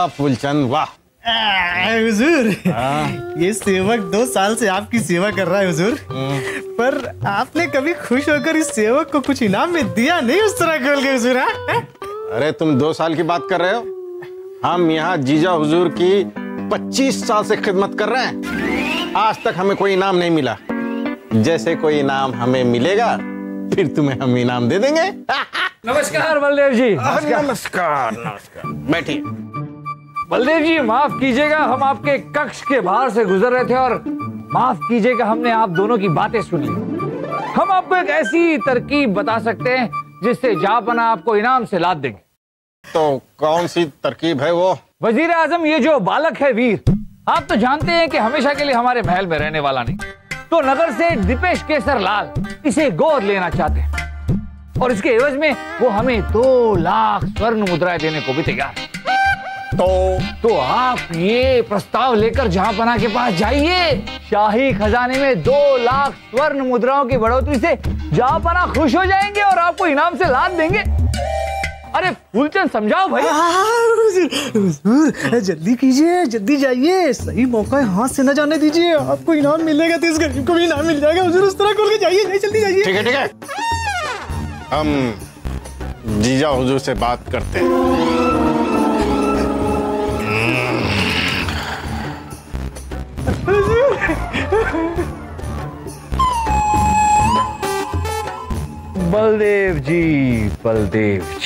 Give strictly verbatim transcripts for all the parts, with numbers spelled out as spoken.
वाह फूलचंद वाह। हुजूर, ये सेवक दो साल से आपकी सेवा कर रहा है हुजूर, पर आपने कभी खुश होकर इस सेवक को कुछ इनाम में दिया नहीं उस तरह खोल के हुजूर। अरे तुम दो साल की बात कर रहे हो? हम यहाँ जीजा हुजूर की पच्चीस साल से खिदमत कर रहे हैं, आज तक हमें कोई इनाम नहीं मिला। जैसे कोई इनाम हमें मिलेगा फिर तुम्हें हम इनाम दे देंगे। नमस्कार बलदेव जी। नमस्कार नमस्कार नमस्कार, बैठिए। बलदेव जी माफ कीजिएगा, हम आपके कक्ष के बाहर से गुजर रहे थे और माफ कीजिएगा हमने आप दोनों की बातें सुन ली। हम आपको एक ऐसी तरकीब बता सकते हैं जिससे जापना आपको इनाम से लाद देंगे। तो कौन सी तरकीब है वो? वजीर आजम, ये जो बालक है वीर, आप तो जानते हैं कि हमेशा के लिए हमारे महल में रहने वाला नहीं, तो नगर से दीपेश केसर लाल इसे गोद लेना चाहते हैं और इसके एवज में वो हमें दो लाख स्वर्ण मुद्राएं देने को भी तैयार है। तो तो आप ये प्रस्ताव लेकर जहांपना के पास जाइए। शाही खजाने में दो लाख स्वर्ण मुद्राओं की बढ़ोतरी से जहांपना खुश हो जाएंगे और आपको इनाम से लाद देंगे। अरे फूलचंद समझाओ भाई। हुजूर, जल्दी कीजिए, जल्दी जाइए, सही मौका है, हाथ से न जाने दीजिए। आपको इनाम मिलेगा तो इस गरीब को भी इनाम मिल जाएगा। हुजूर उस तरह खोल के जाइए, जल्दी जाइए। ठीक है ठीक है, हम जीजा हुजूर से बात करते हैं। बलदेव जी, बलदेव जी।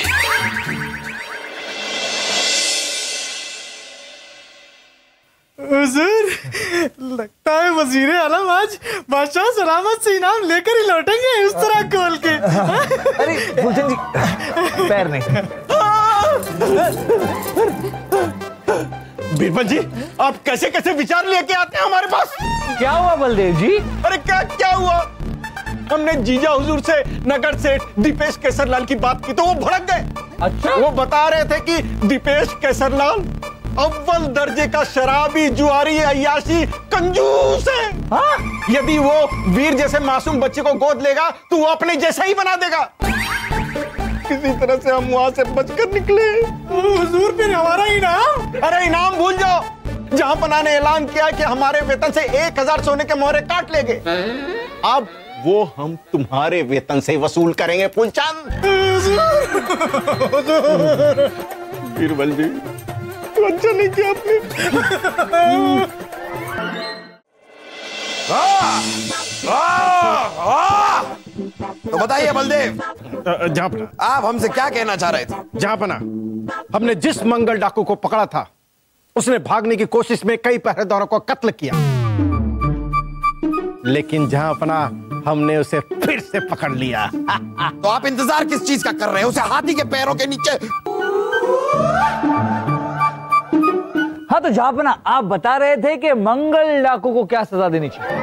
हुजूर, लगता है वजीर आलम आज बादशाह सलामत से इनाम लेकर ही लौटेंगे इस तरह खोल के। अरे फूलचंद जी, पैर नहीं। बीरबल जी, आप कैसे कैसे विचार लेके आते हैं हमारे पास? क्या हुआ बलदेव जी? अरे क्या क्या हुआ? हमने जीजा हुजूर से नगर सेठ दीपेश केसरलाल की बात की तो वो भड़क गए। अच्छा? वो बता रहे थे कि दीपेश केसरलाल अव्वल दर्जे का शराबी, जुआरी, अय्याशी, कंजूस है। हाँ? यदि वो वीर जैसे मासूम बच्चे को गोद लेगा तो वो अपने जैसा ही बना देगा। किसी तरह से हम वहां से बचकर निकले। हुजूर, फिर हमारा इनाम? अरे इनाम भूल जाओ, जहांपना ने ऐलान किया कि हमारे वेतन से एक हजार सोने के मोहरे काट लेंगे। अब वो हम तुम्हारे वेतन से वसूल करेंगे फूलचंद। बीरबल जी, तो अच्छा नहीं किया आपने। तो बताइए बलदेव, जहांपना, आप हमसे क्या कहना चाह रहे थे? जहांपना, हमने जिस मंगल डाकू को पकड़ा था उसने भागने की कोशिश में कई पहरेदारों को कत्ल किया, लेकिन जहांपना हमने उसे फिर से पकड़ लिया। तो आप इंतजार किस चीज का कर रहे हैं? उसे हाथी के पैरों के नीचे। हाँ तो जहांपना, आप बता रहे थे कि मंगल डाकू को क्या सजा देनी चाहिए?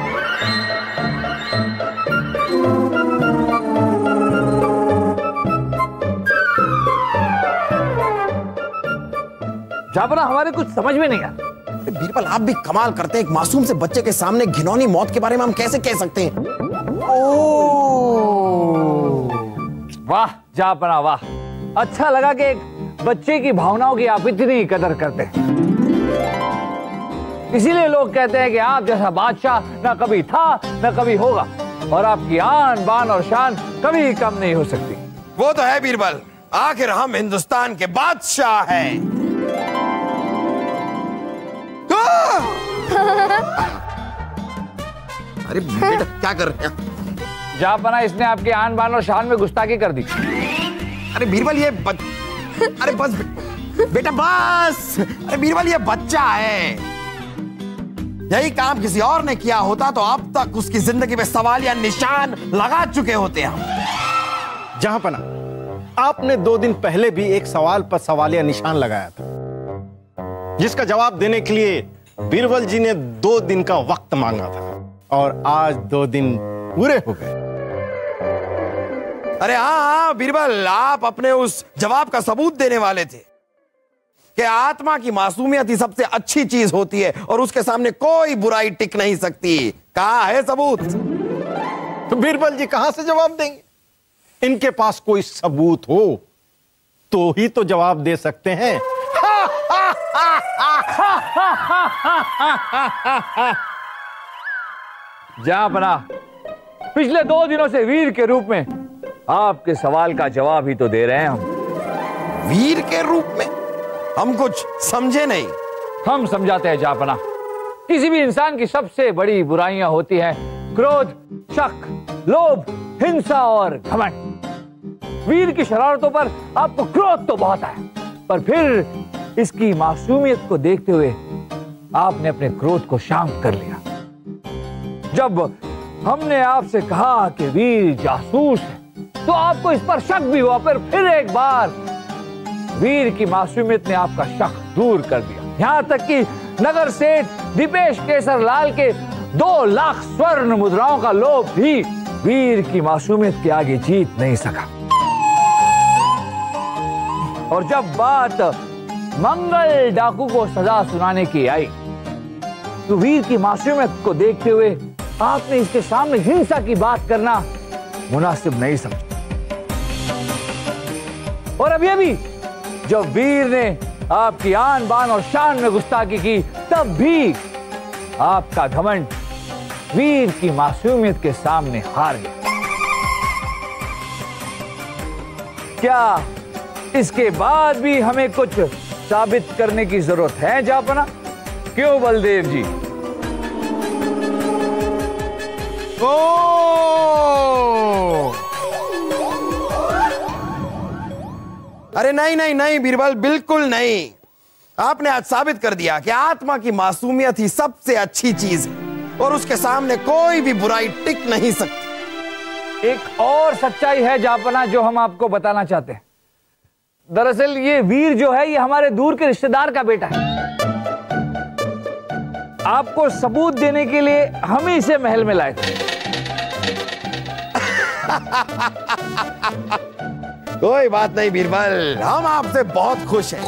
जहांपना, हमारे कुछ समझ में नहीं आता। बीरबल, आप भी कमाल करते हैं। एक मासूम से बच्चे के सामने घिनौनी मौत के बारे में हम कैसे कह सकते हैं? ओह, वाह जहांपना वाह, अच्छा लगा कि एक बच्चे की भावनाओं की आप इतनी कदर करते हैं। इसीलिए लोग कहते हैं कि आप जैसा बादशाह ना कभी था ना कभी होगा, और आपकी आन बान और शान कभी कम नहीं हो सकती। वो तो है बीरबल, आखिर हम हिंदुस्तान के बादशाह हैं। अरे बेटा, क्या कर रहे हैं? जहांपना, इसने आपकी आन बान और शान में गुस्ताखी कर दी। अरे बीरबल, ये बच... अरे बस बेटा, बस। अरे बीरबल, ये बच्चा है। यही काम किसी और ने किया होता तो अब तक उसकी जिंदगी में सवाल या निशान लगा चुके होते हम। जहांपना, आपने दो दिन पहले भी एक सवाल पर सवालिया निशान लगाया था, जिसका जवाब देने के लिए बीरबल जी ने दो दिन का वक्त मांगा था, और आज दो दिन पूरे हो गए। अरे हाँ हाँ बीरबल, आप अपने उस जवाब का सबूत देने वाले थे कि आत्मा की मासूमियत ही सबसे अच्छी चीज होती है और उसके सामने कोई बुराई टिक नहीं सकती। कहाँ है सबूत? तो बीरबल जी कहां से जवाब देंगे? इनके पास कोई सबूत हो तो ही तो जवाब दे सकते हैं। हा, हा, जहां पना पिछले दो दिनों से वीर के रूप में आपके सवाल का जवाब ही तो दे रहे हैं हम। वीर के रूप में? हम कुछ समझे नहीं। हम समझाते हैं जहां किसी भी इंसान की सबसे बड़ी बुराइयां होती हैं क्रोध, शक, लोभ, हिंसा और घमंड। वीर की शरारतों पर आपको क्रोध तो बहुत है, पर फिर इसकी मासूमियत को देखते हुए आपने अपने क्रोध को शांत कर लिया। जब हमने आपसे कहा कि वीर जासूस है, तो आपको इस पर शक भी हुआ, पर फिर एक बार वीर की मासूमियत ने आपका शक दूर कर दिया। यहां तक कि नगर सेठ दीपेश केसर लाल के दो लाख स्वर्ण मुद्राओं का लोभ भी वीर की मासूमियत के आगे जीत नहीं सका। और जब बात मंगल डाकू को सजा सुनाने की आई, तो वीर की मासूमियत को देखते हुए आपने इसके सामने हिंसा की बात करना मुनासिब नहीं समझा। और अभी अभी जब वीर ने आपकी आन बान और शान में गुस्ताखी की, तब भी आपका घमंड वीर की मासूमियत के सामने हार गया। क्या इसके बाद भी हमें कुछ साबित करने की जरूरत है जापना? क्यों बलदेव जी? ओ! अरे नहीं नहीं नहीं बीरबल, बिल्कुल नहीं। आपने आज साबित कर दिया कि आत्मा की मासूमियत ही सबसे अच्छी चीज है और उसके सामने कोई भी बुराई टिक नहीं सकती। एक और सच्चाई है जापना जो हम आपको बताना चाहते हैं। दरअसल ये वीर जो है, ये हमारे दूर के रिश्तेदार का बेटा है। आपको सबूत देने के लिए हम ही इसे महल में लाए थे। कोई बात नहीं बीरबल, हम आपसे बहुत खुश हैं।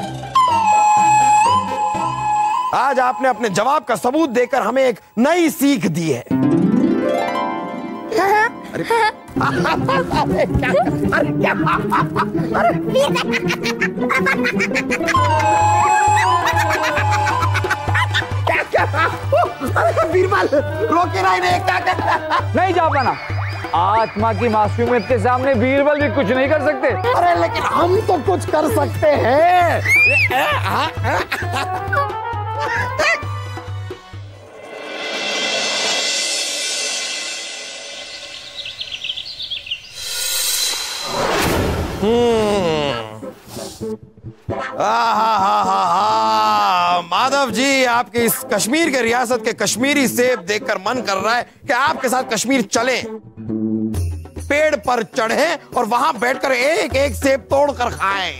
आज आपने अपने जवाब का सबूत देकर हमें एक नई सीख दी है। अरे अरे क्या अरे क्या क्या क्या बीरबल, रोके ना इन्हें, क्या करता? नहीं जा पाना। आत्मा की मासूमियत के सामने बीरबल भी कुछ नहीं कर सकते। अरे लेकिन हम तो कुछ कर सकते हैं। माधव जी, आपके इस कश्मीर के रियासत के कश्मीरी सेब देखकर मन कर रहा है कि आपके साथ कश्मीर चलें, पेड़ पर चढ़े और वहां बैठकर एक एक सेब तोड़कर खाएं।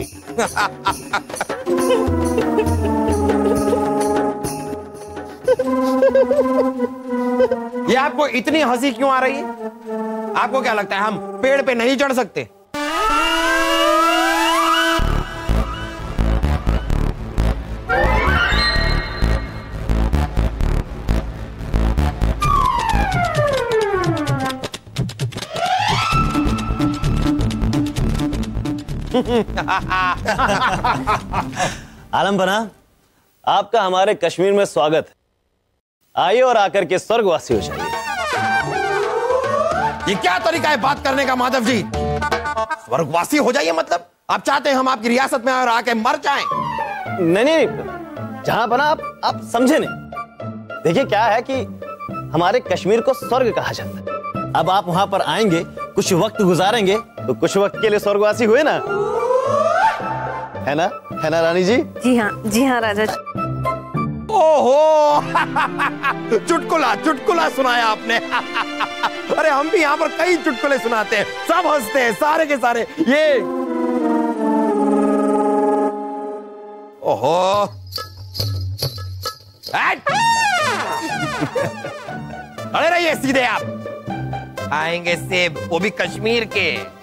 ये आपको इतनी हंसी क्यों आ रही है? आपको क्या लगता है हम पेड़ पे नहीं चढ़ सकते? आलम बना, आपका हमारे कश्मीर में स्वागत है। आइए और आकर के स्वर्गवासी हो जाइए। ये क्या तरीका है बात करने का माधव जी? स्वर्गवासी हो जाइए मतलब आप चाहते हैं हम आपकी रियासत में आए और आके मर जाएं? नहीं नहीं, जहां बना आप आप समझे नहीं। देखिए क्या है कि हमारे कश्मीर को स्वर्ग कहा जाता है। अब आप वहां पर आएंगे, कुछ वक्त गुजारेंगे, तो कुछ वक्त के लिए स्वर्गवासी हुए ना, है ना? है ना रानी जी? जी हाँ, जी हाँ राजा जी। ओहो चुटकुला चुटकुला सुनाया आपने। अरे हम भी यहाँ पर कई चुटकुले सुनाते हैं, सब हंसते हैं सारे के सारे। ये ओहो अरे रहिए सीधे आप। आएंगे सेब, वो भी कश्मीर के।